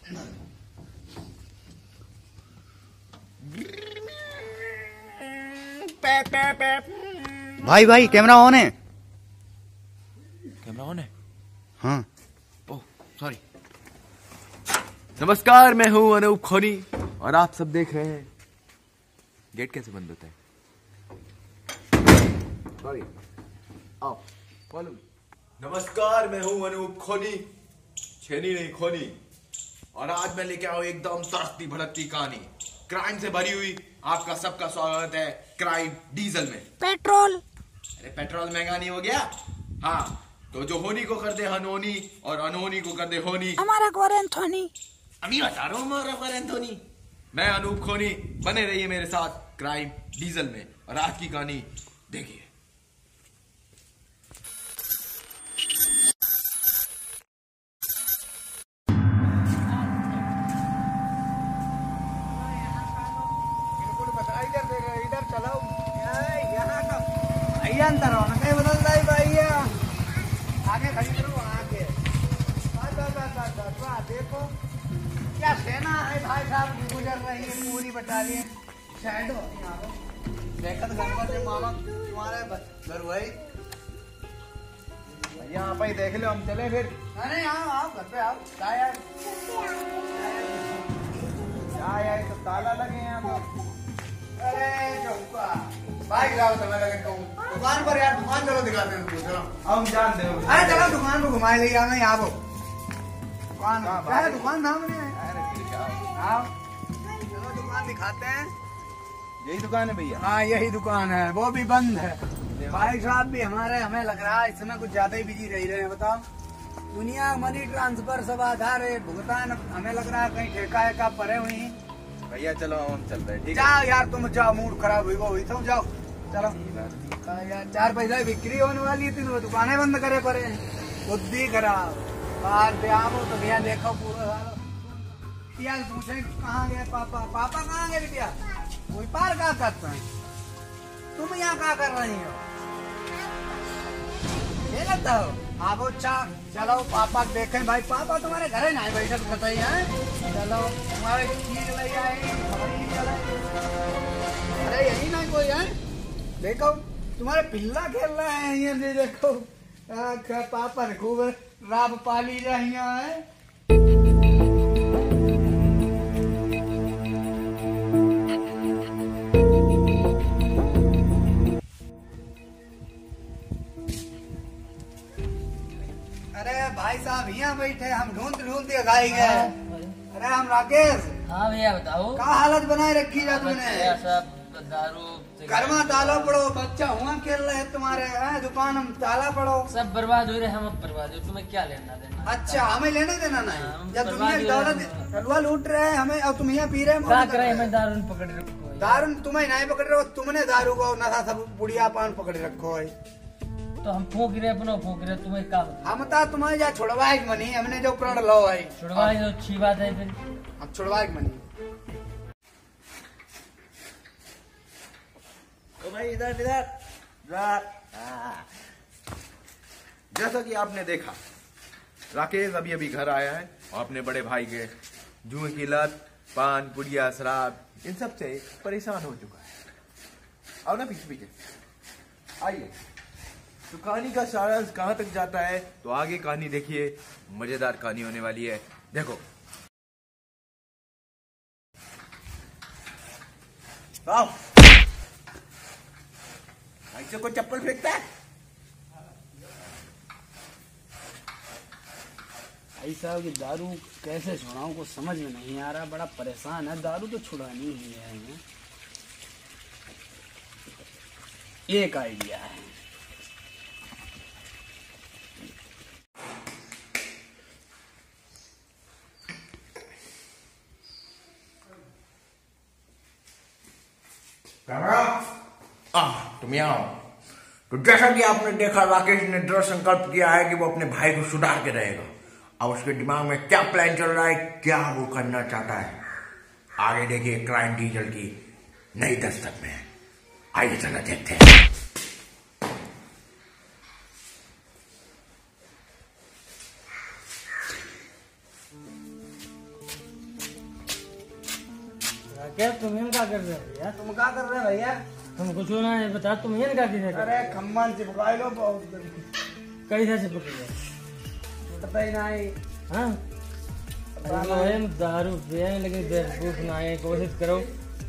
भाई भाई camera on है। कैमरा ऑन है? हाँ। Oh sorry. नमस्कार, मैं हूं अनूप खोनी और आप सब देख रहे हैं। गेट कैसे बंद होता है? सॉरी। आओ फॉलो। नमस्कार, मैं हूं अनूप खोनी, छेनी नहीं खोनी, और आज मैं लेके आऊं एकदम तड़कती भड़कती कहानी, क्राइम से भरी हुई। आपका सबका स्वागत है क्राइम डीजल में। पेट्रोल। अरे पेट्रोल महंगा नहीं हो गया? हाँ, तो जो होनी को कर दे हनोनी और अनहोनी को कर दे होनी, हमारा क्वारेंथोनी। अभी बता रहा हूँ हमारा क्वारेंथोनी। मैं अनूप खोनी, बने रहिए मेरे साथ क्राइम डीजल में और आज की कहानी देखिए। अंदर हो ना कहीं बदल जाए भैया। आगे खड़ी करो, आगे बस देखो क्या सेना है भाई साहब की गुजर रही है, पूरी बटालियन। साइड हो देखत गणपति मामा तुम्हारे घर वही यहाँ पे देख लो। हम चले फिर। अरे आओ घर पे आओ। आए तो ताला लगे यहाँ तो। अरे चौका भाई जाओ समय लगे दुकान पर यार। दुकान चलो दिखाते हैं तुमको। चलो हम जानते हो। अरे चलो दुकान को घुमाए ले हमें यहाँ पे। दुकान क्या है? दुकान नाम नहीं है। अरे आओ चलो दुकान दिखाते हैं। यही दुकान है भैया? हाँ यही दुकान है, वो भी बंद है। भाई साहब भी हमारे हमें लग रहा है इस समय कुछ ज्यादा ही बिजी रह रहे हैं। बताओ दुनिया मनी ट्रांसफर सब आधार है भुगतान। हमें लग रहा है कहीं ठेका है परे हुई। भैया चलो हम चल रहे हैं। जाओ यार तुम जाओ, मूड खराब हुई तो जाओ चलो यार। 4 पैसा बिक्री होने वाली थी तो दुकानें बंद करे पड़े। बुद्धि खराब। बाहर पे आओ तो भैया देखो पूरा यार। पूछे कहाँ गए पापा? पापा कहाँ गए बिटिया? कोई पार क्या करते हैं? तुम यहाँ क्या कर रही हो? ये लगता हो आप चलो पापा देखें। भाई पापा तुम्हारे घर ना बैठे बताइए है। चलो तुम्हारे चीज ले आए। अरे यही ना कोई है। देखो तुम्हारे पिल्ला खेल रहे हैं ये देखो। पापा ने खूब राब पाली रही है। अरे भाई साहब यहाँ बैठे, हम ढूंढ गाई गए। अरे हम राकेश। हाँ भैया बताओ। क्या हालत बनाए रखी है तुमने? सब दारू घर में ताला पड़ो, बच्चा हुआ खेल रहे हैं तुम्हारे। दुकान हम ताला पड़ो, सब बर्बाद हो रहे। हम अब बर्बाद हो, तुम्हें क्या लेना देना? अच्छा हमें लेने देना नहीं। जब तुम ये बर्बाद दौलत तलवा लूट रहे हैं हमें, और तुम यहाँ पी रहे क्या करे? हमें दारू पकड़ रखो। दारू तुम्हें नहीं पकड़ रहे हो, तुमने दारू को नशा सब बुढ़िया पान पकड़ रखो है। तो हम फूक रहे अपना फूक रहे, तुम्हें क्या? हम तो तुम्हें जा छुड़वा मनी, हमने जो प्रण लो है छुड़वा तो अच्छी बात है। फिर हम छुड़वा मनी। तो भाई इधर जैसा कि आपने देखा, राकेश अभी अभी घर आया है और अपने बड़े भाई के जुए की लत, पान पुड़िया शराब इन सब से परेशान हो चुका है। आओ ना पीछे आइए। तो कहानी का सारांश कहां तक जाता है तो आगे कहानी देखिए, मजेदार कहानी होने वाली है। देखो आओ। ऐसे कोई चप्पल फेंकता है? भाई साहब की दारू कैसे छुड़ाऊं को समझ में नहीं आ रहा। बड़ा परेशान है। दारू तो छुड़ानी ही है हमें। एक आइडिया है। तुम यहाँ आओ। तो जैसा कि आपने देखा, राकेश ने दृढ़ संकल्प किया है कि वो अपने भाई को सुधार के रहेगा। अब उसके दिमाग में क्या प्लान चल रहा है, क्या वो करना चाहता है, आगे देखिए क्राइम डीजल की नई दस्तक में। आइए चला देखते हैं। क्या तुम क्या कर रहे हो भैया? तुम क्या कर रहे भैया? हम कुछ ना है बता, तुम ये क्या कर रहे हो? अरे खम्मन चिपका लो बहुत कैसे चिपक गए? छूटता ही नहीं। हाँ अरे हम दारू पिए लेकिन बेवकूफ ना है, कोशिश करो।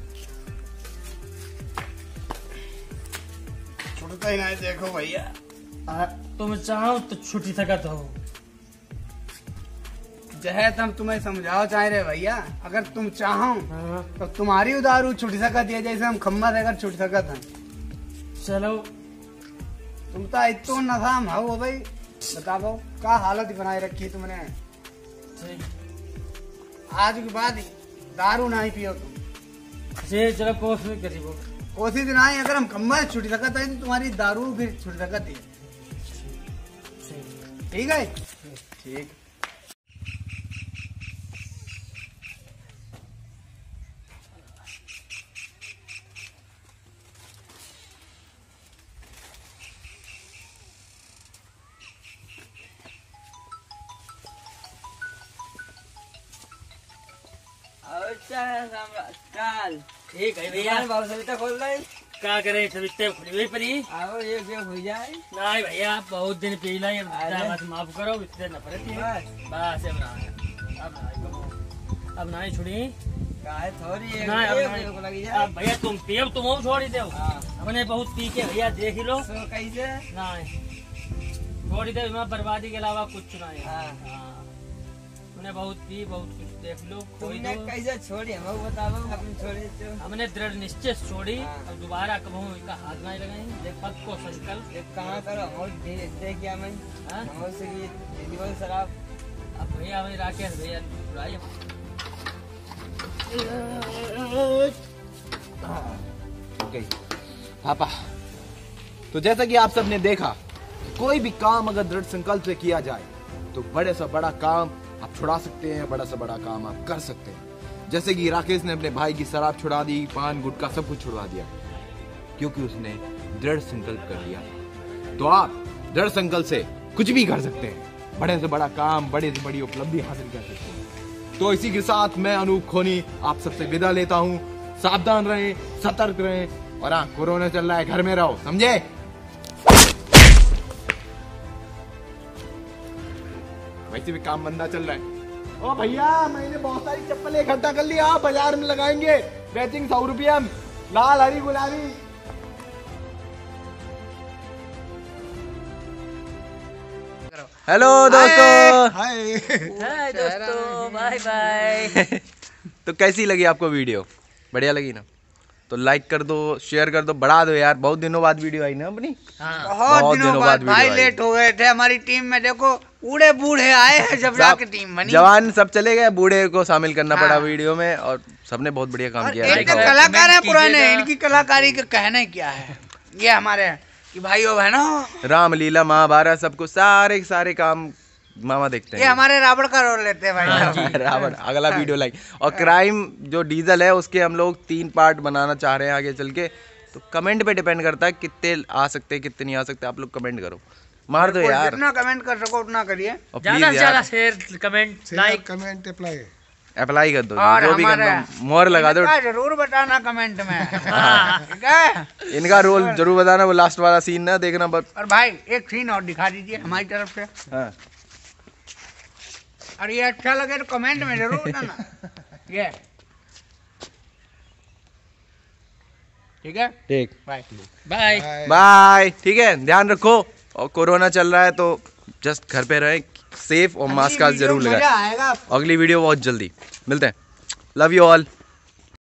छूटता ही नहीं, देखो भैया। तुम चाहो तो छुट्टी सकत हो। जहत हम तुम्हें समझाओ चाह रहे भैया, अगर तुम चाहो हाँ तो तुम्हारी दारू छुट सकत है, जैसे हम खम्मा देकर छुट सकत हैं। चलो तुम तो इतो नशा हम हो भाई, बताओ क्या हालत बनाए रखी है तुमने। ठीक आज के बाद दारू नहीं पियो तुम। चलो कोशिश करी वो। कोशिश नहीं, अगर हम खम्मा छुट सकत है तो तुम्हारी दारू फिर छुट सकत है। ठीक है, ठीक। ठीक है भैया, क्या करे सविता खुली हुई परी। आओ ये हो जाए। नहीं भैया बहुत दिन पी लाई, बस माफ करो, इससे नफरत है बस। अब नहीं छोड़ी थोड़ी अब भैया, तुम पियो तुम और छोड़ी दो। हमने बहुत पी के भैया देख ही लो। कैसे नहीं छोड़ी दे, बर्बादी के अलावा कुछ नहीं। हमने बहुत पी, बहुत कुछ देख लो। तुमने कैसे छोड़ी हम बताओ, अपनी छोड़ी तो हमने दृढ़ निश्चय छोड़ी, अब दोबारा कभी इसका हाथ नहीं लगाएंगे। देख पद को संकल्प एक कहाँ करो हम देख क्या मैं हाँ? हमसे की दीदी शराब। अब भैया भाई राकेश भैया बुराई गई। पापा, तो जैसा कि आप सबने देखा कि कोई भी काम अगर दृढ़ संकल्प से किया जाए तो बड़े से बड़ा काम आप छुड़ा सकते हैं, बड़ा से बड़ा काम आप कर सकते हैं। जैसे कि राकेश ने अपने भाई की शराब छुड़ा दी, पान गुटखा सब कुछ छुड़वा दिया, क्योंकि उसने दृढ़ संकल्प कर लिया। तो आप दृढ़ संकल्प से कुछ भी कर सकते हैं, बड़े से बड़ा काम, बड़े से बड़ी उपलब्धि हासिल कर सकते हैं। तो इसी के साथ मैं अनूप खोनी आप सबसे विदा लेता हूँ। सावधान रहें, सतर्क रहें, और हाँ, कोरोना चल रहा है, घर में रहो, समझे? वैसे भी काम बंदा चल रहा है। ओ भैया, मैंने बहुत सारी चप्पलें इकट्ठा कर लिया, बाजार में लगाएंगे, बेचिंग 100 रुपया, लाल हरी गुलाबी। हेलो दोस्तों, हाय हाय दोस्तों, बाय बाय। तो कैसी लगी आपको वीडियो? बढ़िया लगी ना? तो लाइक कर दो, शेयर कर दो, बढ़ा दो यार। बहुत दिनों बाद वीडियो आई ना अपनी। बहुत दिनों बाद भाई, वीडियो आई। लेट हो गए थे। हमारी टीम में देखो बूढ़े बूढ़े आए हैं, जब जाके टीम बनी। जवान सब चले गए, बूढ़े को शामिल करना पड़ा वीडियो में, और सबने बहुत बढ़िया काम किया। एक कलाकार है पुराने, इनकी कलाकारी का कहना क्या है, ये हमारे कि भाइयों बहनों, रामलीला, महाभारत, सब कुछ सारे काम मामा देखते हैं। ये हमारे रावण का रोल लेते हैं भाई। रावण अगला वीडियो लाइक। और क्राइम जो डीजल है उसके हम लोग 3 पार्ट बनाना चाह रहे हैं आगे चल के। तो कमेंट पे डिपेंड करता है कितने आ सकते हैं, कितने नहीं आ सकते। आप लोग कमेंट करो, मार दो यार, जितना कमेंट कर सको उतना करिए। और ज्यादा प्लीज से ज्यादा यार share, comment, like, comment apply कर दो, और जो भी हमारे करना, मोहर लगा दो। इनका जरूर बताना कमेंट में, ठीक है? इनका रोल जरूर बताना, वो लास्ट वाला सीन ना देखना बस। और भाई एक सीन और दिखा दीजिए हमारी तरफ से, हाँ। और ये अच्छा लगे तो कमेंट में जरूर बताना। ये ठीक है, ठीक, बाय बाय। बाय। ठीक है, ध्यान रखो, और कोरोना चल रहा है तो जस्ट घर पे रहें, सेफ, और मास्क जरूर लगाएं। मजा आएगा। अगली वीडियो बहुत जल्दी मिलते हैं। Love you all.